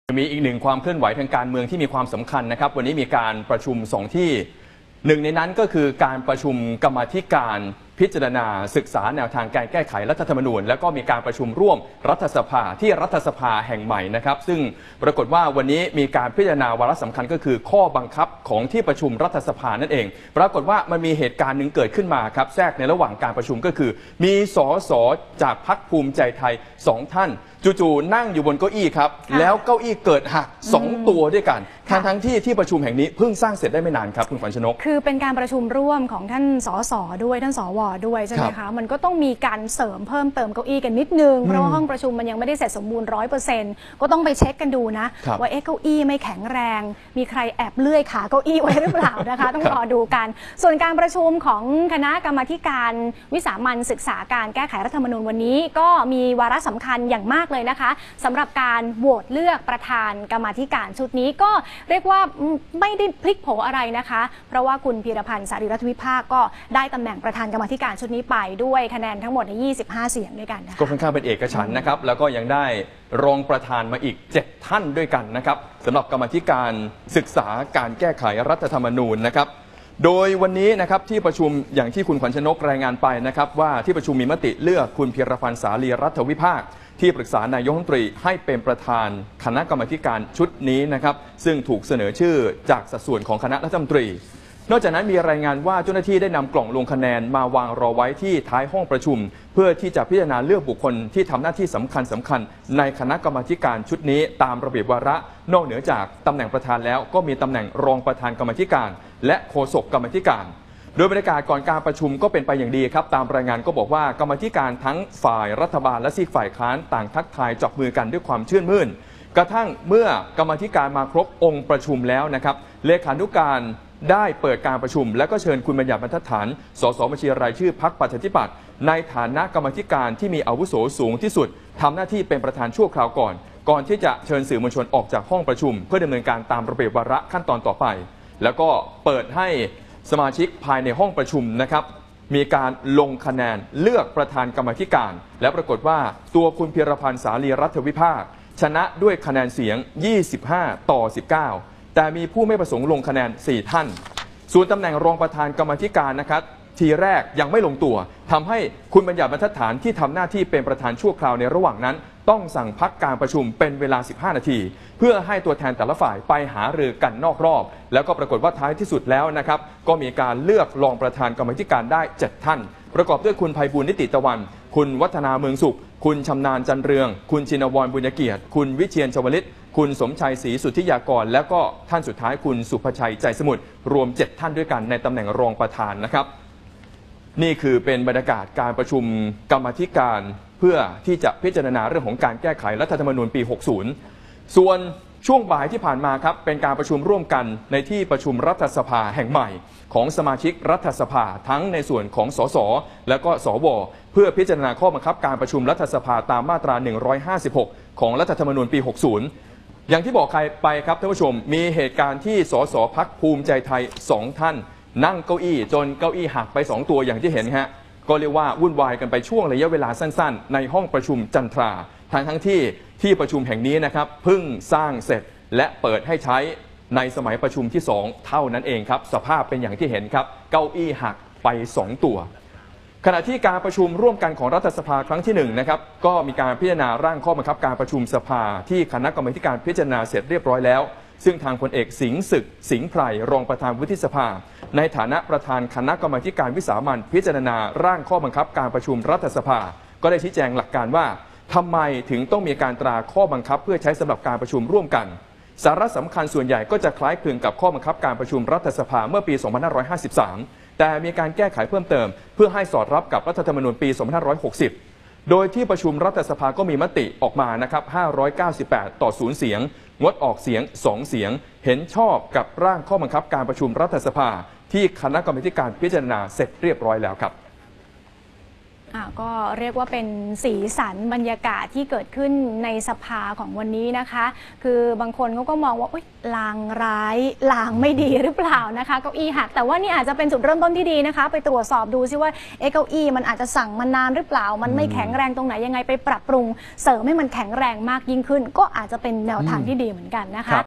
มีอีกหนึ่งความเคลื่อนไหวทางการเมืองที่มีความสำคัญนะครับวันนี้มีการประชุม2ที่หนึ่งในนั้นก็คือการประชุมกรรมาธิการพิจารณาศึกษาแนวทางการแก้ไขรัฐธรรมนูญแล้วก็มีการประชุมร่วมรัฐสภาที่รัฐสภาแห่งใหม่นะครับซึ่งปรากฏว่าวันนี้มีการพิจารณาวาระสำคัญก็คือข้อบังคับของที่ประชุมรัฐสภานั่นเองปรากฏว่ามันมีเหตุการณ์หนึ่งเกิดขึ้นมาครับแทรกในระหว่างการประชุมก็คือมีส.ส.จากพรรคภูมิใจไทย2ท่านจู่ๆนั่งอยู่บนเก้าอี้ครับแล้วเก้าอี้เกิดหัก2ตัวด้วยกันทั้งที่ประชุมแห่งนี้เพิ่งสร้างเสร็จได้ไม่นานครับคุณขวัญชนกคือเป็นการประชุมร่วมของท่านส.ส.ด้วยท่านสว.ด้วยใช่ไหมคะมันก็ต้องมีการเสริมเพิ่มเติมเก้าอี้กันนิดนึงเพราะว่าห้องประชุมมันยังไม่ได้เสร็จสมบูรณ์ 100% ก็ต้องไปเช็คกันดูนะว่าเก้าอี้ไม่แข็งแรงมีใครแอบเลื่อยขาเก้าอี้ไว้หรือเปล่านะคะต้องรอดูกันส่วนการประชุมของคณะกรรมาธิการวิสามัญศึกษาการแก้ไขรัฐธรรมนูญวันนี้ก็มีวาระสำคัญอย่างมากเลยนะคะสำหรับการโหวตเลือกประธานกรรมาธิการชุดนี้ก็เรียกว่าไม่ได้พลิกโผอะไรนะคะเพราะว่าคุณพีรพันธ์สารีรัฐวิภาคก็ได้ตำแหน่งประธานกรรมาธิการชุดนี้ไปด้วยคะแนนทั้งหมดใน25 เสียงด้วยกันนะคะก็ค่อนข้างเป็นเอกฉันท์นะครับแล้วก็ยังได้รองประธานมาอีก7ท่านด้วยกันนะครับสำหรับกรรมาธิการศึกษาการแก้ไขรัฐธรรมนูญนะครับโดยวันนี้นะครับที่ประชุมอย่างที่คุณขวัญชนกรายงานไปนะครับว่าที่ประชุมมีมติเลือกคุณพีรพันธ์สารีรัฐวิภาคที่ปรึกษานายกรัฐมนตรีให้เป็นประธานคณะกรรมาการชุดนี้นะครับซึ่งถูกเสนอชื่อจากสัดส่วนของคณะรัฐมนตรีนอกจากนั้นมีรายงานว่าเจ้าหน้าที่ได้นำกล่องลงคะแนนมาวางรอไว้ที่ท้ายห้องประชุมเพื่อที่จะพิจารณาเลือกบุคคลที่ทำหน้าที่สำคัญในคณะกรรมาการชุดนี้ตามระเบียบวาระนอกเหนือจากตำแหน่งประธานแล้วก็มีตำแหน่งรองประธานกรรมาการและโฆษกกรรมาการโดยบรรยากาศก่อนการประชุมก็เป็นไปอย่างดีครับตามรายงานก็บอกว่ากรรมาการทั้งฝ่ายรัฐบาลและซีกฝ่ายค้านต่างทักทายจับมือกันด้วยความชื่นมื่นกระทั่งเมื่อกรรมาการมาครบองค์ประชุมแล้วนะครับเลขานุการได้เปิดการประชุมและก็เชิญคุณบัญญัติบรรทัดฐานสสบัญชีรายชื่อพรรคประชาธิปัตย์ในฐานะกรรมาการที่มีอาวุโสสูงที่สุดทำหน้าที่เป็นประธานชั่วคราวก่อนที่จะเชิญสื่อมวลชนออกจากห้องประชุมเพื่อดำเนินการตามระเบียบวาระขั้นตอนต่อไปแล้วก็เปิดให้สมาชิกภายในห้องประชุมนะครับมีการลงคะแนนเลือกประธานกรรมาธิการและปรากฏว่าตัวคุณพีรพันธ์สารีรัฐวิภาคชนะด้วยคะแนนเสียง25 ต่อ 19แต่มีผู้ไม่ประสงค์ลงคะแนน4ท่านส่วนตำแหน่งรองประธานกรรมาธิการนะครับทีแรกยังไม่ลงตัวทำให้คุณบัญญัติบรรทัดฐานที่ทำหน้าที่เป็นประธานชั่วคราวในระหว่างนั้นต้องสั่งพักการประชุมเป็นเวลา15 นาทีเพื่อให้ตัวแทนแต่ละฝ่ายไปหารือกันนอกรอบแล้วก็ปรากฏว่าท้ายที่สุดแล้วนะครับก็มีการเลือกรองประธานกรรมาธิการได้7ท่านประกอบด้วยคุณไพบูลย์นิติตะวันคุณวัฒนาเมืองสุขคุณชำนาญจันเรืองคุณชินวรบุญเกียรติคุณวิเชียรชวลิตคุณสมชัยศรีสุทธิยากรแล้วก็ท่านสุดท้ายคุณสุภชัยใจสมุทรรวม7ท่านด้วยกันในตำแหน่งรองประธานนะครับนี่คือเป็นบรรยากาศการประชุมกรรมาธิการเพื่อที่จะพิจารณาเรื่องของการแก้ไขรัฐธรรมนูญปี 60 ส่วนช่วงบ่ายที่ผ่านมาครับเป็นการประชุมร่วมกันในที่ประชุมรัฐสภาแห่งใหม่ของสมาชิกรัฐสภาทั้งในส่วนของสสและก็สวเพื่อพิจารณาข้อบังคับการประชุมรัฐสภาตามมาตรา 156 ของรัฐธรรมนูญปี 60 อย่างที่บอกใครไปครับท่านผู้ชมมีเหตุการณ์ที่สสพรรคภูมิใจไทย2ท่านนั่งเก้าอี้จนเก้าอี้หักไป2ตัวอย่างที่เห็นฮะก็เรียกว่าวุ่นวายกันไปช่วงระยะเวลาสั้นๆในห้องประชุมจันทราทั้งที่ประชุมแห่งนี้นะครับเพิ่งสร้างเสร็จและเปิดให้ใช้ในสมัยประชุมที่2เท่านั้นเองครับสภาพเป็นอย่างที่เห็นครับเก้าอี้หักไป2ตัวขณะที่การประชุมร่วมกันของรัฐสภาครั้งที่1นะครับก็มีการพิจารณาร่างข้อบังคับการประชุมสภาที่คณะกรรมาการพิจารณาเสร็จเรียบร้อยแล้วซึ่งทางพลเอกสิงห์ศึกสิงห์ไพรรองประธานวุฒิสภาในฐานะประธานคณะกรรมาการวิสามัญพิจารณาร่างข้อบังคับการประชุมรัฐสภาก็ได้ชี้แจงหลักการว่าทำไมถึงต้องมีการตราข้อบังคับเพื่อใช้สำหรับการประชุมร่วมกันสาระสำคัญส่วนใหญ่ก็จะคล้ายคลึงกับข้อบังคับการประชุมรัฐสภาเมื่อปี 2553 แต่มีการแก้ไขเพิ่มเติมเพื่อให้สอดรับกับรัฐธรรมนูญปี 2560 โดยที่ประชุมรัฐสภาก็มีมติออกมานะครับ598 ต่อ 0 เสียงงดออกเสียง2เสียงเห็นชอบกับร่างข้อบังคับการประชุมรัฐสภาที่คณะกรรมาการพิจารณาเสร็จเรียบร้อยแล้วครับก็เรียกว่าเป็นสีสันบรรยากาศที่เกิดขึ้นในสภาของวันนี้นะคะ คือบางคนเขาก็มองว่าลางร้ายลางไม่ดีหรือเปล่านะคะเก้าอี้หักแต่ว่านี่อาจจะเป็นจุดเริ่มต้นที่ดีนะคะไปตรวจสอบดูซิว่าเก้าอี้มันอาจจะสั่งมานานหรือเปล่ามันไม่แข็งแรงตรงไหนยังไงไปปรับปรุงเสริมให้มันแข็งแรงมากยิ่งขึ้นก็อาจจะเป็นแนวทางที่ดีเหมือนกันนะคะ